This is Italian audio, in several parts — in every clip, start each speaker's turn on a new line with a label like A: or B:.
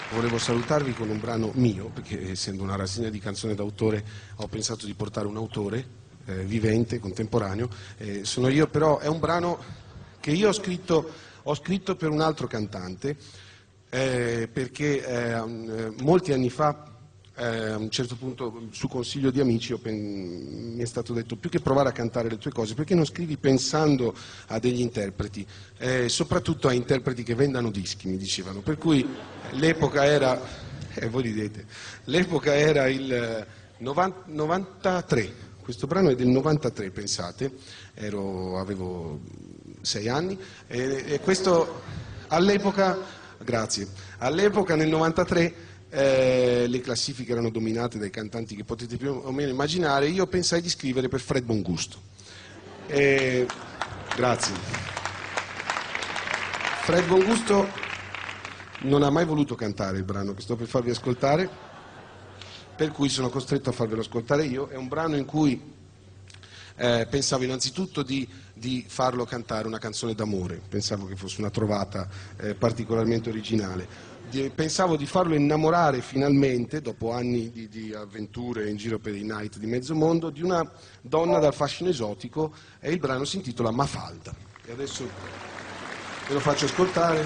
A: volevo salutarvi con un brano mio, perché essendo una rassegna di canzone d'autore ho pensato di portare un autore vivente, contemporaneo. Sono io, però è un brano che io ho scritto per un altro cantante, perché molti anni fa, a un certo punto, su consiglio di amici, mi è stato detto: più che provare a cantare le tue cose, perché non scrivi pensando a degli interpreti, soprattutto a interpreti che vendano dischi, mi dicevano. Per cui l'epoca era, voi ridete, l'epoca era il 93, questo brano è del 93, pensate, avevo 6 anni, e questo all'epoca, grazie, all'epoca nel 93 le classifiche erano dominate dai cantanti che potete più o meno immaginare. Io pensai di scrivere per Fred Bongusto. Grazie. Fred Bongusto non ha mai voluto cantare il brano che sto per farvi ascoltare, per cui sono costretto a farvelo ascoltare io. È un brano in cui pensavo innanzitutto di farlo cantare una canzone d'amore, pensavo che fosse una trovata particolarmente originale. Pensavo di farlo innamorare finalmente, dopo anni di avventure in giro per i night di mezzo mondo, di una donna dal fascino esotico, e il brano si intitola Mafalda. E adesso ve lo faccio ascoltare.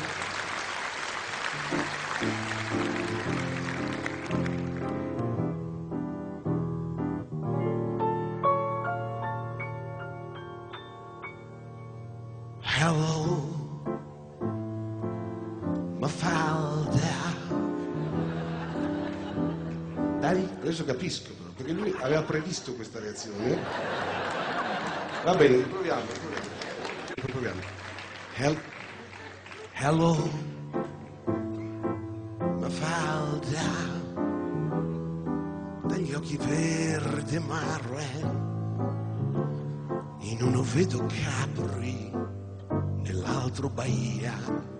A: Hello, Mafalda. Dai, adesso capisco però, perché lui aveva previsto questa reazione. Va bene, riproviamo. Hello, Mafalda, dagli occhi verde mare, in uno vedo Capri, nell'altro Bahia.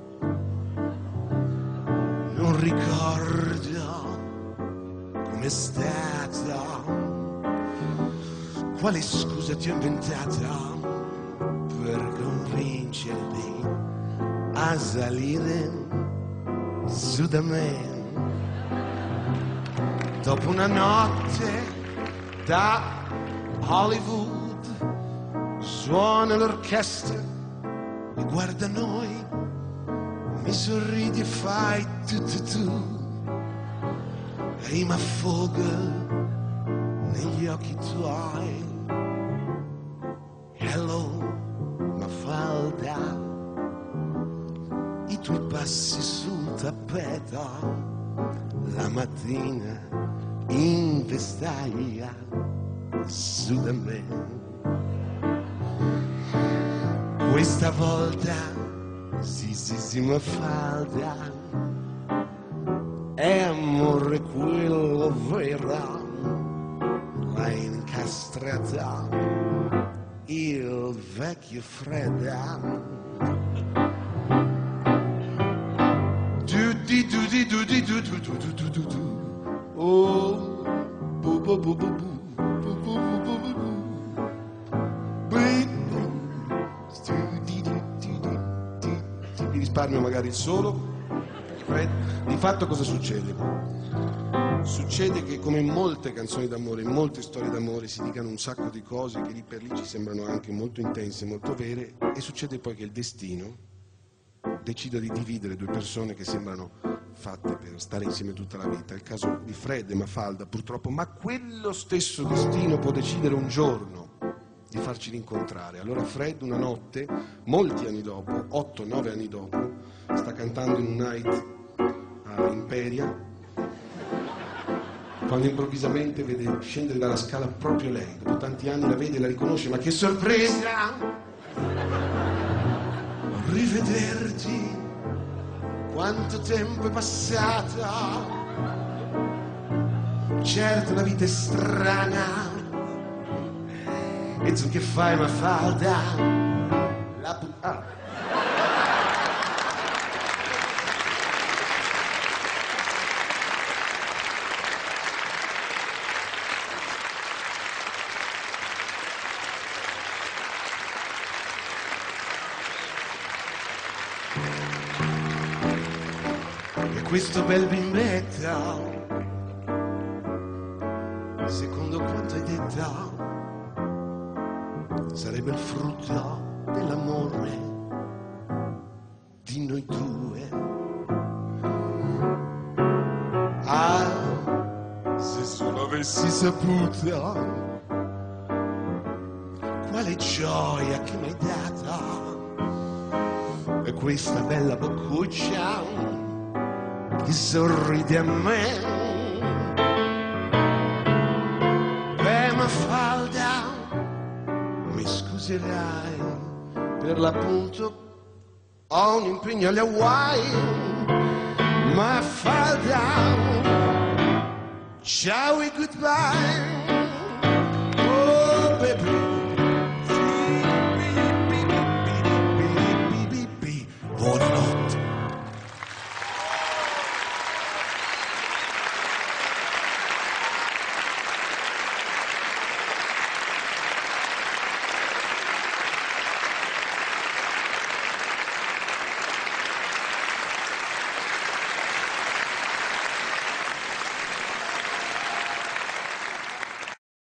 A: Non ricordo com'è stata, quale scusa ti ho inventata per convincerti a salire su da me. Dopo una notte da Hollywood suona l'orchestra e guarda noi, mi sorridi e fai tu e mi affoga negli occhi tuoi. Hello, Mafalda, i tuoi passi sul tappeto la mattina in vestaglia su da me. Questa volta sì, Mafalda, è amore quello vero, l'hai incastrata il vecchio Fredda. Oh, bu bu bu bu bu bu bu bu bu bu. Vi risparmio magari il solo. Di fatto cosa succede? Succede che, come in molte canzoni d'amore, in molte storie d'amore, si dicano un sacco di cose che lì per lì ci sembrano anche molto intense, molto vere, e succede poi che il destino decida di dividere due persone che sembrano fatte per stare insieme tutta la vita. È il caso di Fred e Mafalda, purtroppo, ma quello stesso destino può decidere un giorno di farci rincontrare. Allora Fred una notte, molti anni dopo, 8-9 anni dopo, sta cantando in un night a Imperia, quando improvvisamente vede scendere dalla scala proprio lei. Dopo tanti anni la vede e la riconosce. Ma che sorpresa rivederti, quanto tempo è passato. Certo la vita è strana, e tu che fai, Mafalda? questo bel bimbetta, secondo quanto hai detto, sarebbe il frutto dell'amore di noi due. Ah, se solo avessi saputo quale gioia che mi hai dato, e questa bella boccuccia che sorride a me. Beh, Mafalda, mi scuserai, per l'appunto ho un impegno alle Hawaii. Mafalda, ciao e goodbye.